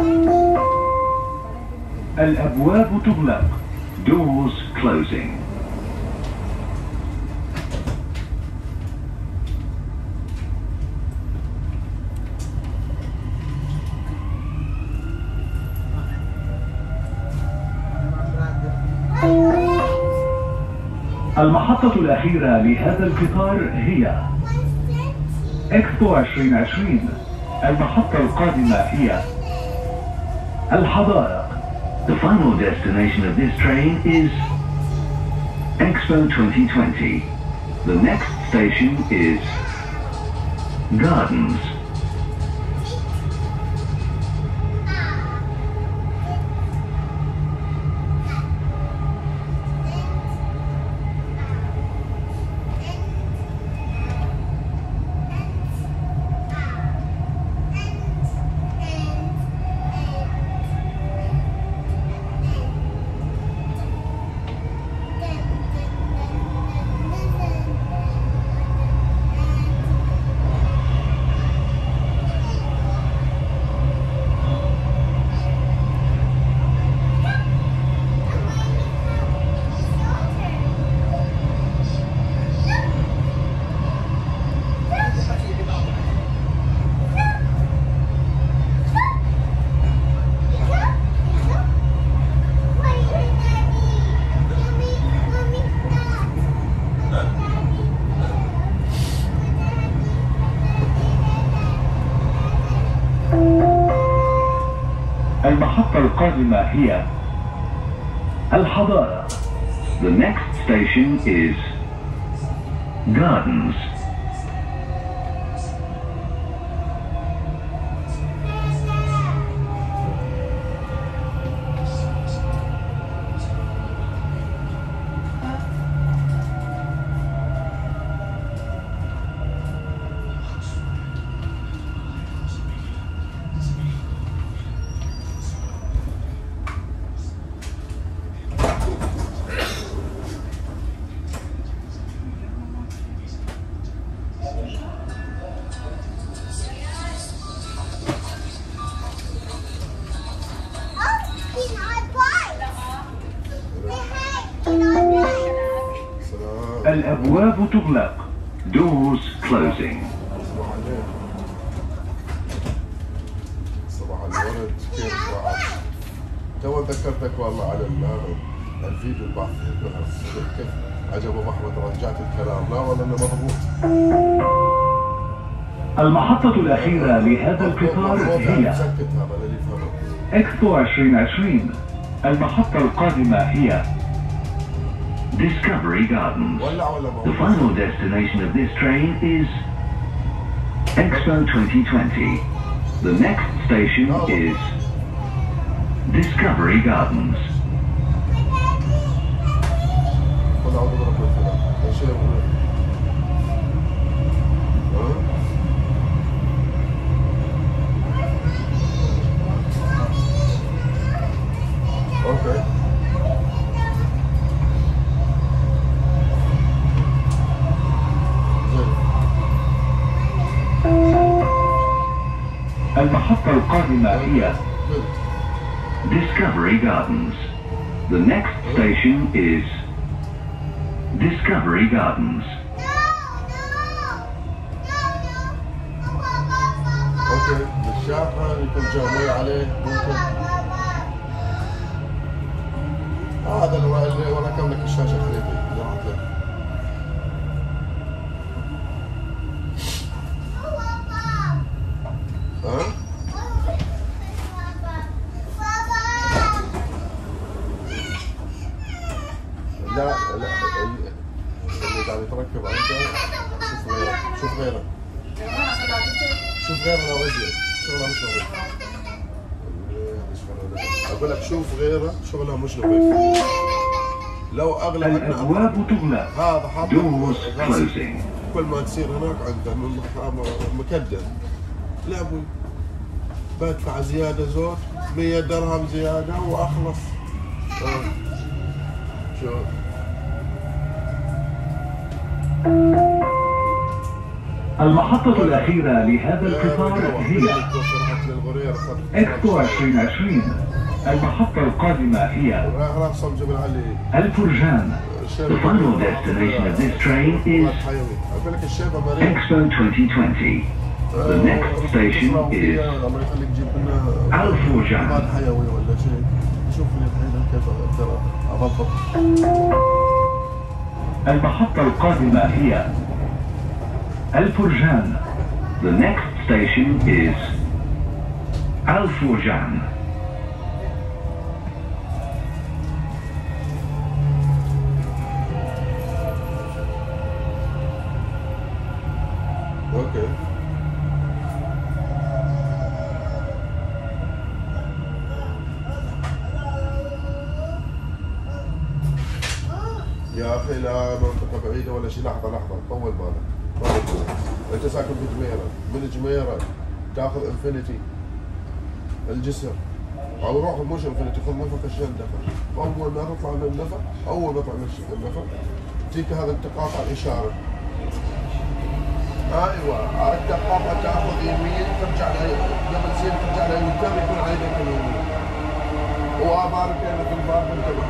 الأبواب تغلق. Doors closing. المحطة الأخيرة لهذا القطار هي إكسبو 2020. المحطة القادمة هي الحدائق. The final destination of this train is Expo 2020. The next station is Gardens. المحطة القادمة هي الحدائق. The next station is Gardens. الأبواب تغلق. Doors closing. صباح الورد. كيف بعد؟ تو ذكرتك والله على الفيديو اللي بعثته. كيف عجب ابو احمد رجعت الكلام؟ لا والله انه مضبوط. المحطة الأخيرة لهذا القطار هي إكسبو 2020. المحطة القادمة هي Discovery Gardens. The final destination of this train is Expo 2020. The next station is Discovery Gardens. Okay. المحطة القادمة هي Discovery Gardens. The next station is Discovery Gardens. اوكي، الشاحن يكون جاي عليه ممكن. هذا اللي ورا لك الشاشة خليتي جمعت لك. لا اللي قاعد يتركب عنده شوف غيره لو ازيد شغله مش نظيف. اقول لك شوف غيره شغله مش نظيف. لو اغلى الابواب تغلق. هذا حاط كل ما تصير هناك عنده مكدر. لا ابوي بدفع زياده زود 100 درهم زياده واخلص. المحطة الأخيرة لهذا القطار هي إكسبو 2020. المحطة القادمة هي الفرجان. The final destination of this train is Expo 2020. The next station is الفرجان. المحطة القادمة هي الفرجان. The next station is الفرجان. اوكي. يا اخي لا منطقة بعيدة ولا شيء. لحظة طول بالك. انت ساكن في جميرة، من جميرة تاخذ انفينيتي الجسر او روح مش انفينيتي، خذ نفق الشندفة. اول ما تطلع من النفق، اول ما تطلع من النفق تجيك هذا التقاطع الاشارة. ايوه التقاطع تاخذ يمين ترجع قبل تصير ترجع لليمين يكون على يدك اليمين. وابارك لك الباب انتبه.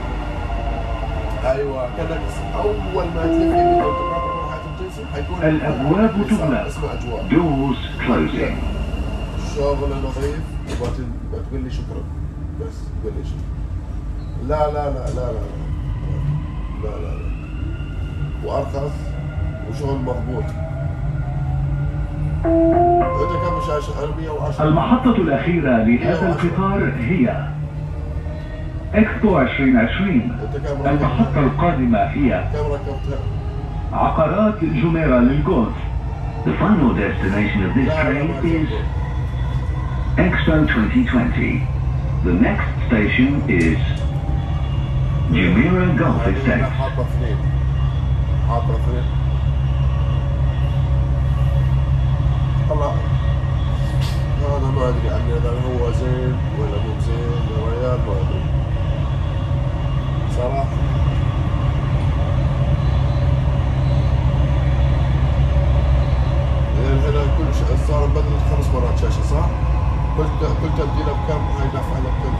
ايوه كذا اول ما تلف يمين التقاطع راح تجلس حيكون الابواب تغلق. Doors closing. شغل نظيف. تقول لي شكرا بس تقول لي شكرا. لا لا لا لا لا لا لا لا وارخص وشغل مضبوط. انت كم شاشه؟ 110. المحطة الأخيرة لهذا القطار هي إكسبو 2020. المحطة القادمة هي كم ركبتها؟ عقارات جميرة للجولف. The final destination of this train is Expo 2020. The next station is Jumeirah Golf Estate. حاطة اثنين. والله انا ما ادري عنه اذا هو زين ولا مو زين يا ريال، ما ادري صراحة. هنا كل صار بدل 5 مرات شاشة صح؟ كل تبديله بكم؟ هاي دفع لك كم؟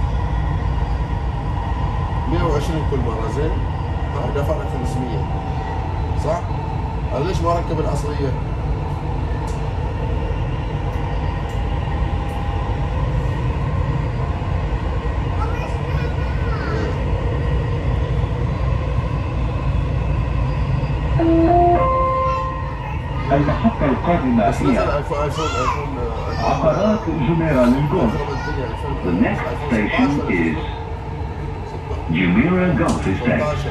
120 كل مرة زين؟ هاي دفع لك 500 صح؟ أنا ليش ما ركب الأصلية؟ المحطة القادمة هي عقارات جميرة للجولف. The next station is Jumeirah Golf Estate.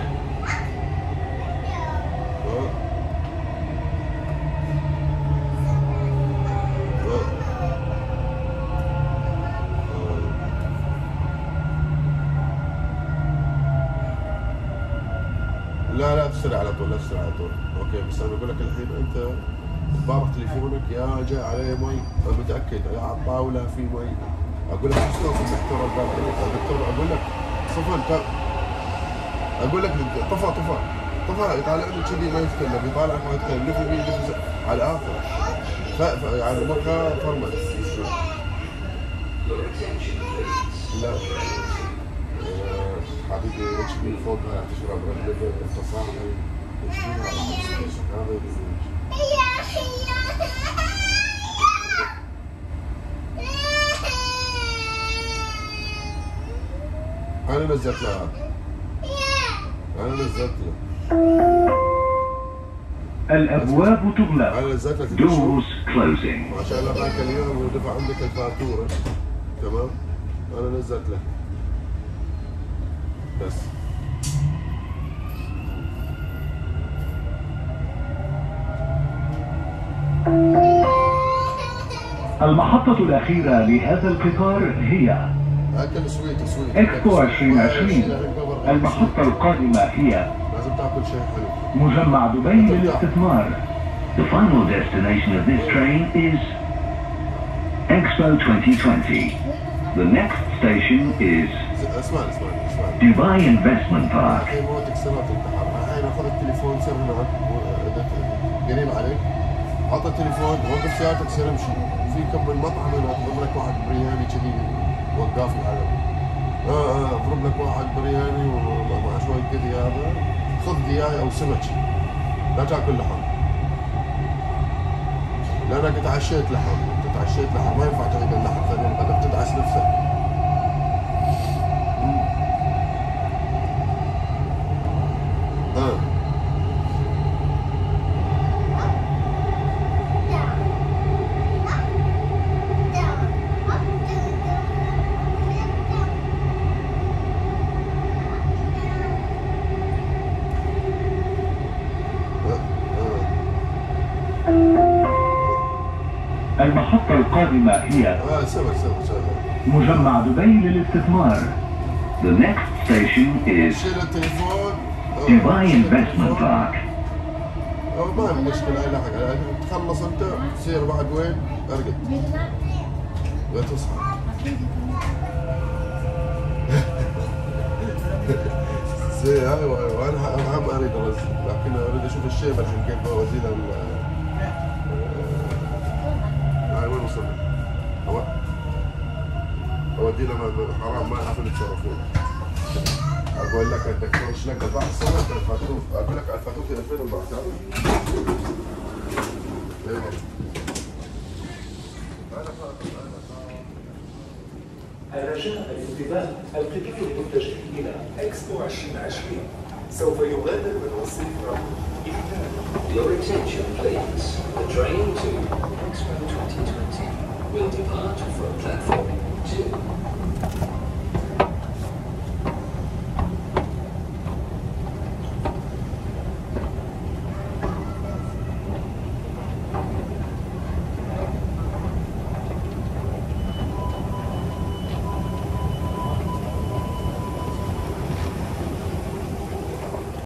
لا تشتري على طول، اوكي بس انا بقول لك الحين انت بابك تليفونك يا جاي عليه مي، انا متاكد على الطاوله في مي. اقول لك شلون الدكتور الباب الدكتور اقول لك صفن اقول لك طفى يطالعني كذي ما يتكلم، يطالعك ما يتكلم، لف يمين لف على الاخر يعني مخه فرمل. لا حبيبي اتش بي فوقها تشرب التصاعد اتش بي انا نزلت لها الابواب تغلق. انا نزلت لك Doors closing. ما شاء الله ذاك اليوم ودفع عندك الفاتوره تمام. انا نزلت لك بس. المحطة الأخيرة لهذا القطار هي إكسبو 2020. المحطة القادمة هي مجمع دبي للاستثمار. The final destination of this train is Expo 2020. The next station is Dubai Investment Park. الحين اخذ التليفون سر معك قريب عليك عطى التليفون وقف سيارتك سير امشي. في كم من مطعم هنا اضرب لك واحد برياني كذي وقاف العالم. اضرب لك واحد برياني ومع شوي كذي هذا، خذ دياي او سمك، لا تاكل لحم. لانك تعشيت لحم، انت تعشيت لحم، ما ينفع تاكل اللحم ثاني يوم غدا بتدعس نفسك. المحطة القادمة هي مجمع دبي للاستثمار. The next station is Dubai Investment Park. ما في مشكلة، أي لحق تخلص أنت تصير بعد وين؟ أرقد لا تصحى. أيوة أنا هم أريد أرزق، لكن أريد أشوف الشيب عشان كيف أودي له. وين وصلنا؟ أودي له حرام ما يعرفون يتصرفون. أقول لك الدكتور ايش لقى بعض صورة الفاتوف، أقول لك الفاتوف 2014. ايوه. رجاء الانتباه، القطار المتجه إلى إكسبو 2020 سوف يغادر من وسط Your attention please. The train to Expo 2020 will depart from platform 2.